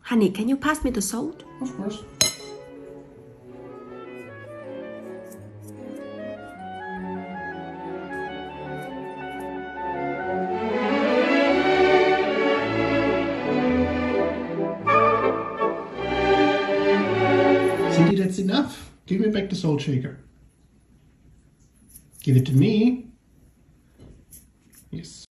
Honey, can you pass me the salt? Of course. Cindy, that's enough. Give me back the salt shaker. Give it to me. Yes.